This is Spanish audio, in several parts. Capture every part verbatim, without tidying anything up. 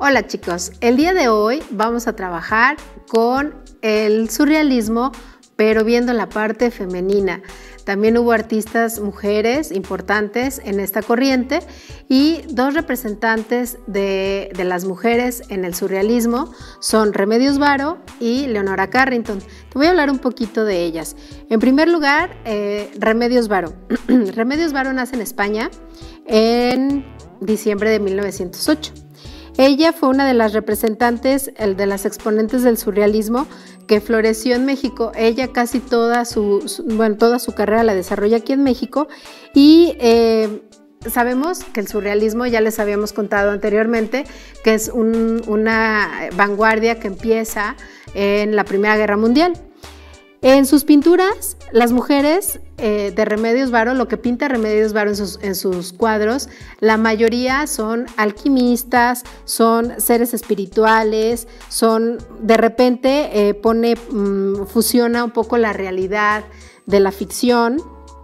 Hola chicos, el día de hoy vamos a trabajar con el surrealismo, pero viendo la parte femenina. También hubo artistas mujeres importantes en esta corriente y dos representantes de, de las mujeres en el surrealismo son Remedios Varo y Leonora Carrington. Te voy a hablar un poquito de ellas. En primer lugar, eh, Remedios Varo. Remedios Varo nace en España en diciembre de mil novecientos ocho. Ella fue una de las representantes, el de las exponentes del surrealismo que floreció en México. Ella casi toda su, su, bueno, toda su carrera la desarrolla aquí en México y eh, sabemos que el surrealismo, ya les habíamos contado anteriormente, que es un, una vanguardia que empieza en la Primera Guerra Mundial. En sus pinturas, las mujeres eh, de Remedios Varo, lo que pinta Remedios Varo en sus, en sus cuadros, la mayoría son alquimistas, son seres espirituales, son, de repente eh, pone, mmm, fusiona un poco la realidad de la ficción,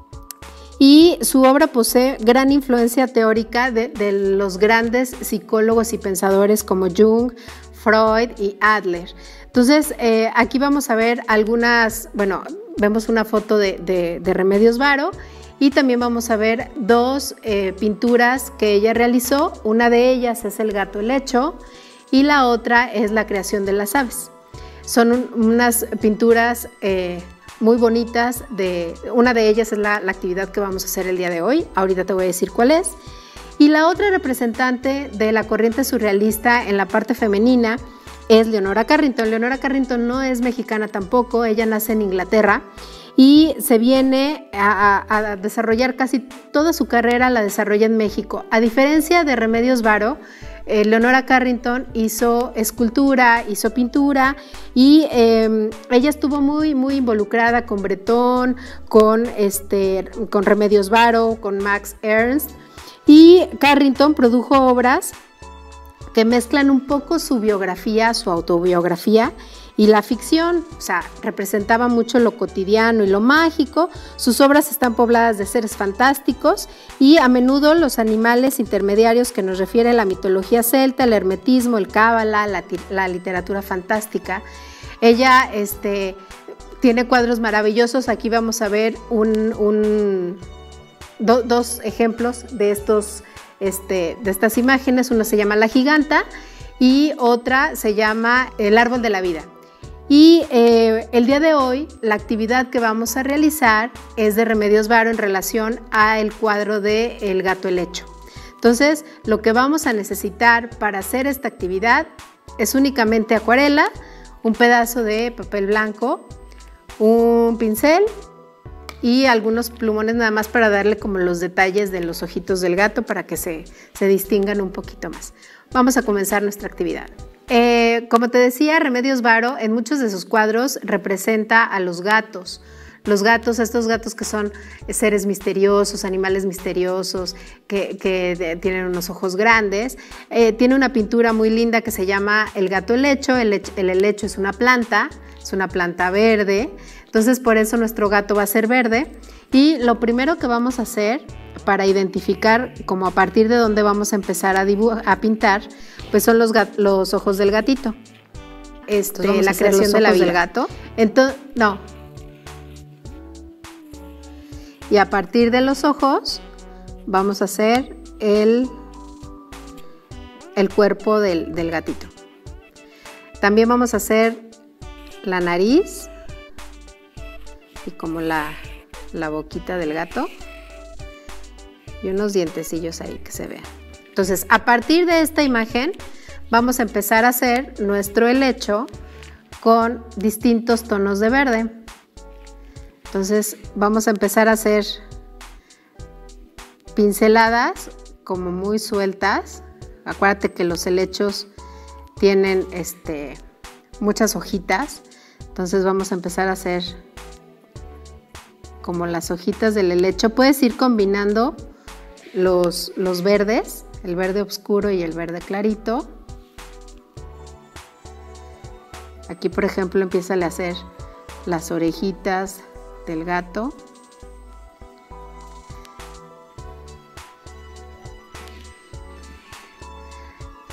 y su obra posee gran influencia teórica de, de los grandes psicólogos y pensadores como Jung, Freud y Adler. Entonces, eh, aquí vamos a ver algunas, bueno, vemos una foto de, de, de Remedios Varo y también vamos a ver dos eh, pinturas que ella realizó. Una de ellas es El gato helecho y la otra es La creación de las aves. Son un, unas pinturas eh, muy bonitas. De, una de ellas es la, la actividad que vamos a hacer el día de hoy. Ahorita te voy a decir cuál es. Y la otra representante de la corriente surrealista en la parte femenina es Leonora Carrington. Leonora Carrington no es mexicana tampoco, ella nace en Inglaterra y se viene a, a, a desarrollar casi toda su carrera, la desarrolla en México. A diferencia de Remedios Varo, eh, Leonora Carrington hizo escultura, hizo pintura y eh, ella estuvo muy, muy involucrada con Breton, con, este, con Remedios Varo, con Max Ernst, y Carrington produjo obras que mezclan un poco su biografía, su autobiografía y la ficción. O sea, representaba mucho lo cotidiano y lo mágico. Sus obras están pobladas de seres fantásticos y a menudo los animales intermediarios que nos refiere la mitología celta, el hermetismo, el cábala, la, la literatura fantástica. Ella este, tiene cuadros maravillosos. Aquí vamos a ver un, un, do, dos ejemplos de estos Este, de estas imágenes. Una se llama La Giganta y otra se llama El árbol de la vida. Y eh, el día de hoy la actividad que vamos a realizar es de Remedios Varo en relación al cuadro de El gato helecho. Entonces, lo que vamos a necesitar para hacer esta actividad es únicamente acuarela, un pedazo de papel blanco, un pincel y algunos plumones nada más para darle como los detalles de los ojitos del gato para que se, se distingan un poquito más. Vamos a comenzar nuestra actividad. Eh, como te decía, Remedios Varo en muchos de sus cuadros representa a los gatos. Los gatos, estos gatos que son seres misteriosos, animales misteriosos, que, que tienen unos ojos grandes. Eh, tiene una pintura muy linda que se llama El gato helecho. El, el helecho es una planta, es una planta verde. Entonces, por eso nuestro gato va a ser verde. Y lo primero que vamos a hacer para identificar como a partir de dónde vamos a empezar a, a pintar, pues son los, los ojos del gatito. Este, la creación de la vida. Del gato. Entonces, no. Y a partir de los ojos vamos a hacer el, el cuerpo del, del gatito. También vamos a hacer la nariz y como la, la boquita del gato y unos dientecillos ahí que se vean. Entonces, a partir de esta imagen vamos a empezar a hacer nuestro helecho con distintos tonos de verde. Entonces, vamos a empezar a hacer pinceladas como muy sueltas. Acuérdate que los helechos tienen este, muchas hojitas, entonces vamos a empezar a hacer como las hojitas del helecho. Puedes ir combinando los, los verdes, el verde oscuro y el verde clarito. Aquí, por ejemplo, empieza a hacer las orejitas del gato.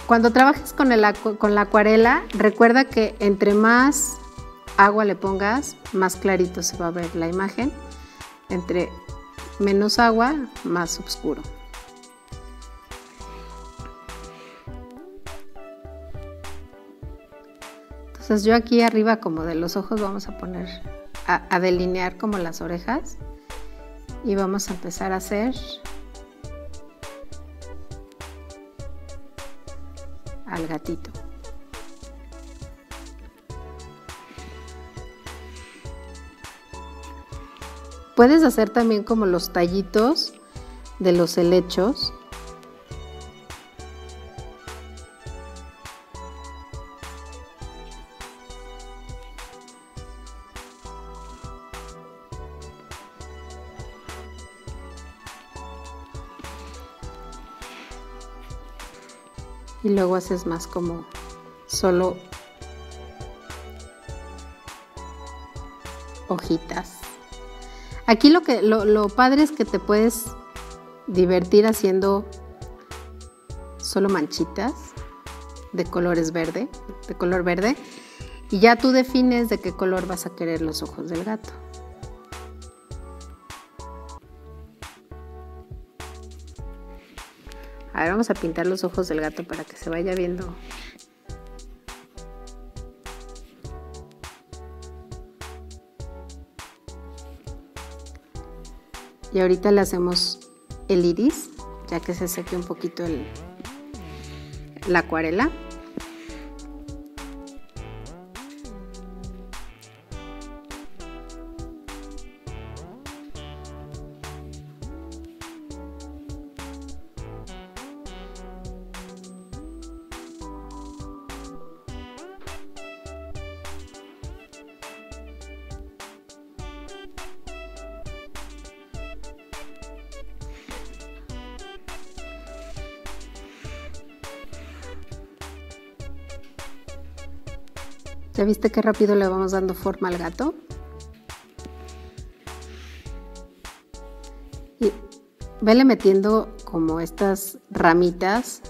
Cuando trabajes con, el, con la acuarela, recuerda que entre más agua le pongas, más clarito se va a ver la imagen. Entre menos agua, más oscuro. Entonces yo aquí arriba como de los ojos vamos a poner, a, a delinear como las orejas y vamos a empezar a hacer al gatito. Puedes hacer también como los tallitos de los helechos. Y luego haces más como solo hojitas. Aquí lo que lo, lo padre es que te puedes divertir haciendo solo manchitas de colores verde, de color verde, y ya tú defines de qué color vas a querer los ojos del gato. A ver, vamos a pintar los ojos del gato para que se vaya viendo. Y ahorita le hacemos el iris, ya que se seque un poquito el, la acuarela. ¿Ya viste qué rápido le vamos dando forma al gato? Y vele metiendo como estas ramitas.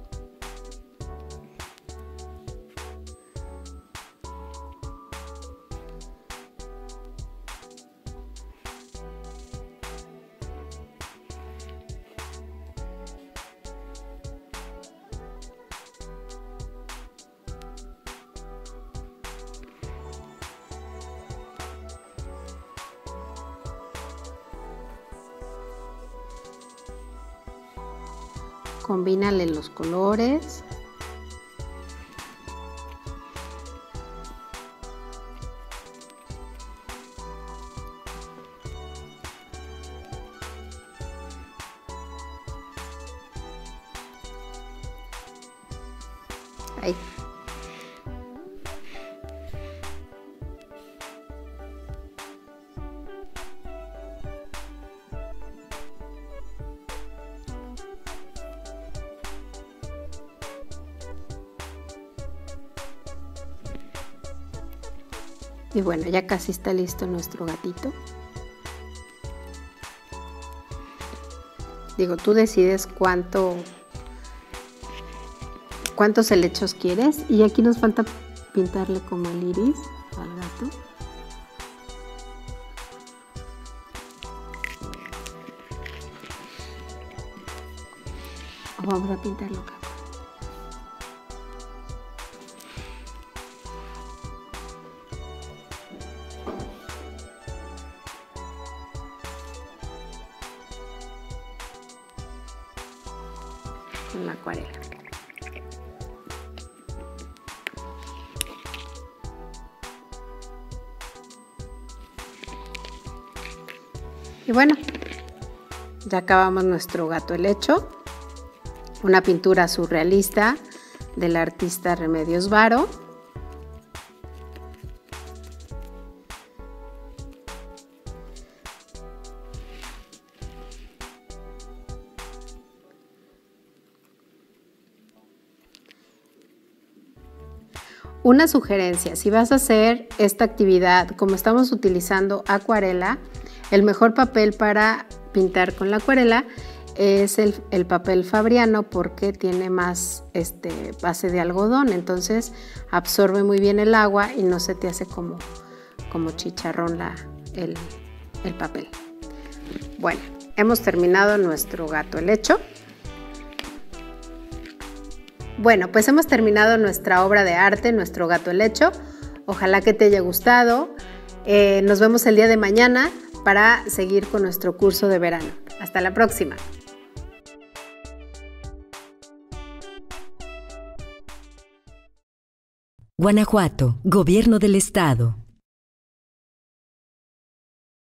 Combínale los colores. Ahí. Y bueno, ya casi está listo nuestro gatito. Digo, tú decides cuánto, cuántos helechos quieres. Y aquí nos falta pintarle como el iris al gato. Vamos a pintarlo acá. Con la acuarela. Y bueno, ya acabamos nuestro gato helecho, una pintura surrealista del artista Remedios Varo. Una sugerencia, si vas a hacer esta actividad, como estamos utilizando acuarela, el mejor papel para pintar con la acuarela es el, el papel fabriano porque tiene más este, base de algodón, entonces absorbe muy bien el agua y no se te hace como, como chicharrón la, el, el papel. Bueno, hemos terminado nuestro gato helecho. Bueno, pues hemos terminado nuestra obra de arte, nuestro gato helecho. Ojalá que te haya gustado. Eh, nos vemos el día de mañana para seguir con nuestro curso de verano. Hasta la próxima. Guanajuato, Gobierno del Estado.